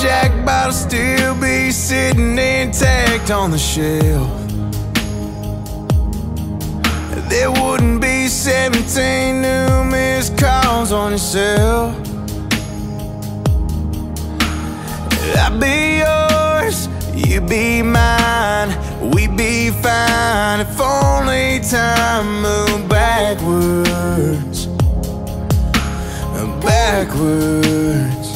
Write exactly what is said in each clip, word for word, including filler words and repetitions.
Jack bottle still be sitting intact on the shelf. There wouldn't be seventeen new missed calls on your cell. I'd be yours, you'd be mine, we'd be fine if only time moved backwards, backwards.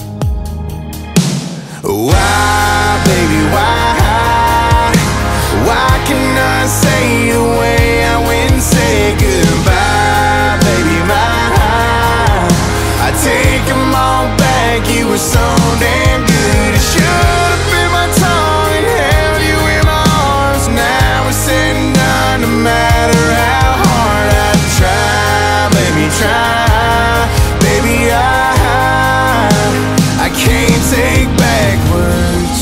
Why, baby, why? Why can I say the way I went and say goodbye, baby, my? I take them all back, you were so damn good. It should've been my tongue and held you in my arms. Now it's said and done, no matter how hard I try, baby, try. Baby, I, I can't take backwards.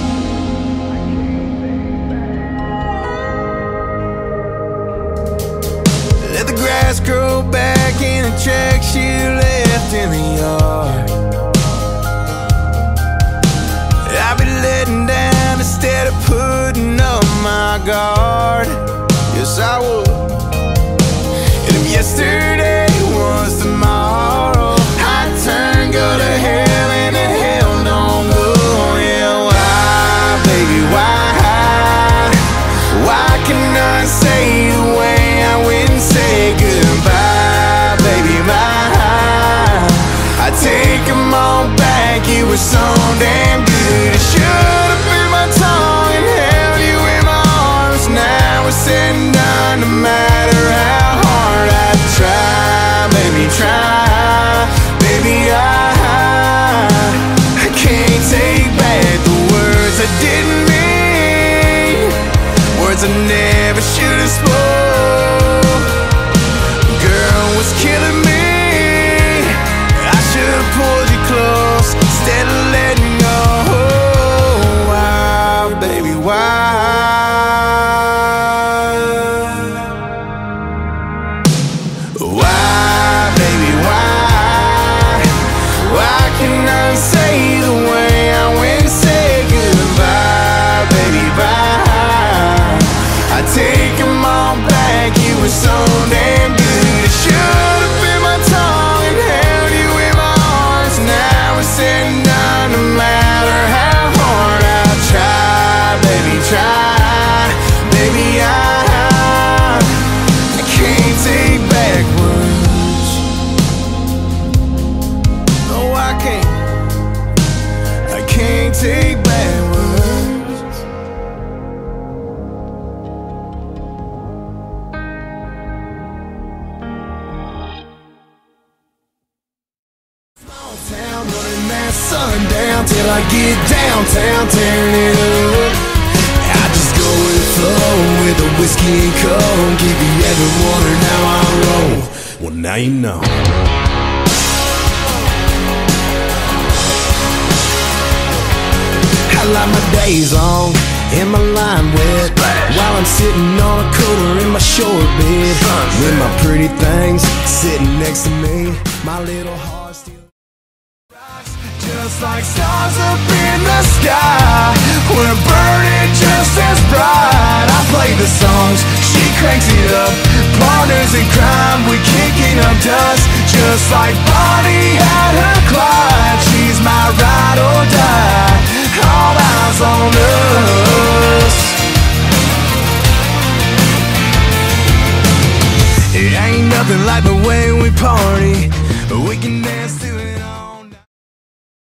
Let the grass grow back in the tracks you left in the yard. I'll be letting down instead of putting up my guard. Yes, I would. And if yesterday was tomorrow, I'd turn, go to hell, and the hell don't go. Yeah, why, baby, why? Why can I say the way I went and say goodbye, baby, my? I take them all back, you were so damn good. It should've been my tongue and held you in my arms. Now it's said and done, no matter how hard I try, baby, try. Baby, I, I can't take back the words I didn't mean, words I never should've spoke. Girl was killing me, I should've pulled you close instead of letting go. Why, baby, why? Why, baby, why? Why can I say the way I went and say goodbye, baby, bye? I take them all back, you were so damn good. It should've been my tongue and held you in my arms. Now it's said and done, no matter how hard I try, baby, try. Baby, I, I can't take backwards. No, I can't. I can't take backwards. Small town, running that sundown till I get downtown, tearing it up. I just go with the flow with the whiskey and coke. Give you every water, now I roll. Well, now you know. I like my days long and my line wet, while I'm sitting on a cooler in my short bed with my pretty things sitting next to me. My little heart still rocks, just like stars up in the sky. We're burning just as bright. I play the songs, she cranks it up. Partners in crime, we kicking up dust, just like Bonnie had her Clyde. She's my ride or die, all eyes on us. It ain't nothing like the way we party, we can dance to it.